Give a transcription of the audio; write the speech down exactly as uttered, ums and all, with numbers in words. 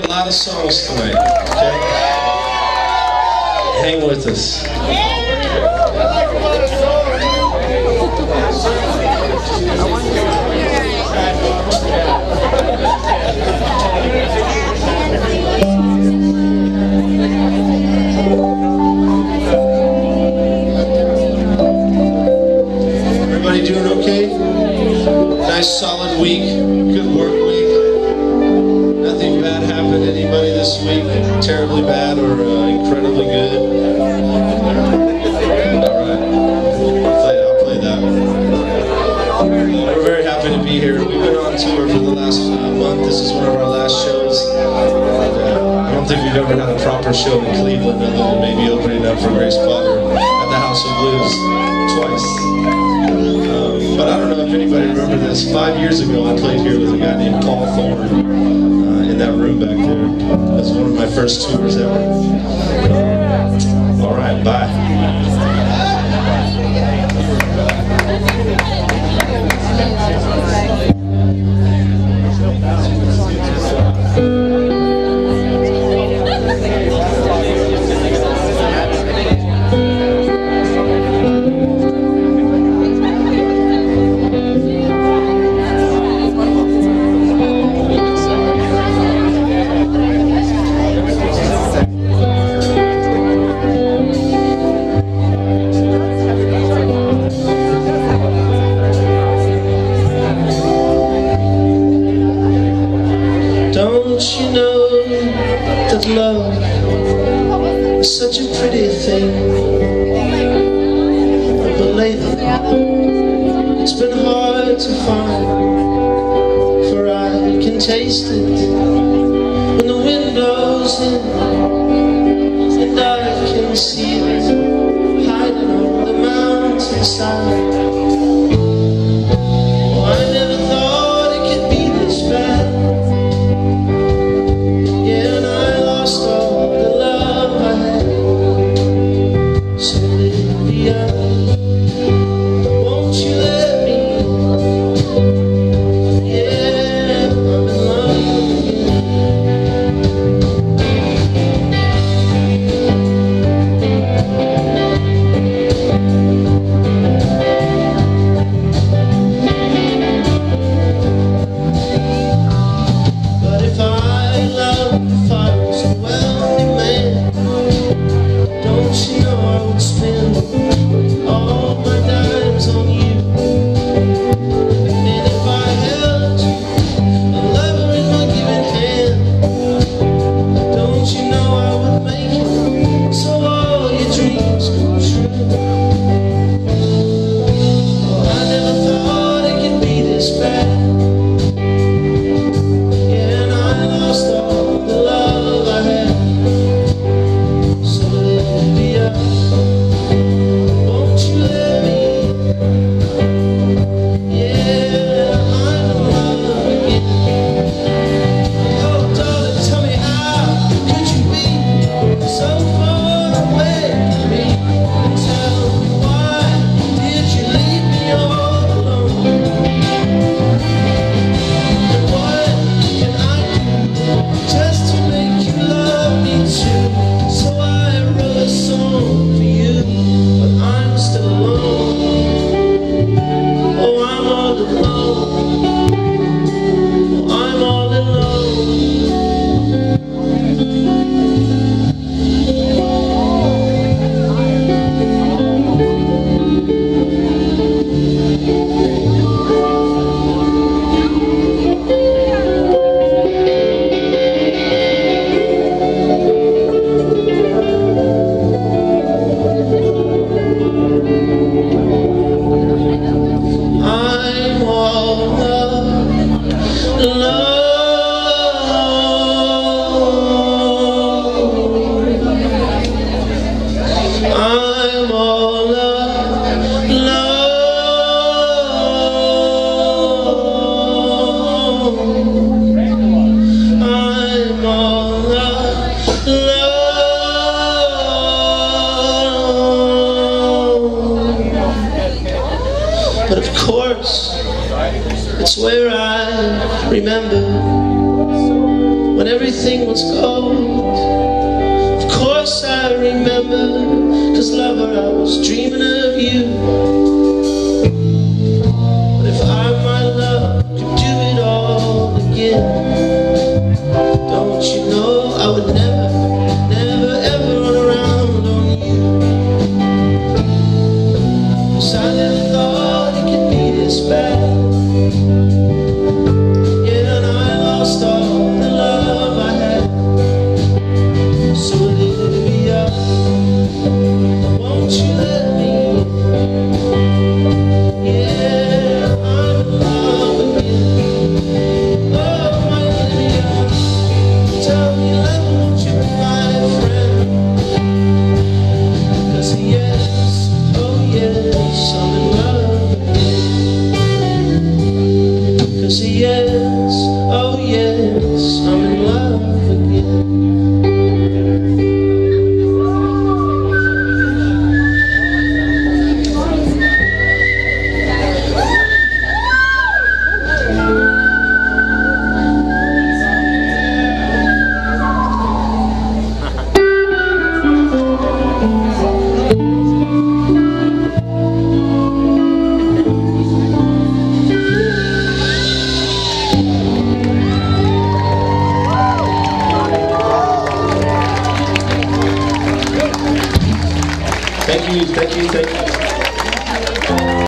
lot of songs tonight, okay? Hang with us. Everybody doing okay? Nice solid week, good work week. Nothing bad happened to anybody this week, terribly bad or uh, incredibly good. Alright, I'll play, I'll play that one. We're very happy to be here. We've been on tour for the last uh, month. This is one of our last shows. And, uh, I don't think we've ever had a proper show in Cleveland other than maybe opening up for Grace Potter at the House of Blues twice. Um, but I don't know if anybody remember this. Five years ago I played here with a guy named Paul Thorne. In that room back there. It was one of my first tours ever. All right, bye. Don't you know that love is such a pretty thing? But lately it's been hard to find, for I can taste it when the window's in, and I can see it hiding on the mountainside. Oh, I never thought it could be this bad. course, it's where I remember when everything was gold. Of course I remember, 'cause lover, I was dreaming of you. But if I, my love, could do it all again, don't you know I would never, never, ever run around on you. 'Cause I never thought it could be this bad. Yes, oh yes, I'm in love again. Thank you, thank you, thank you.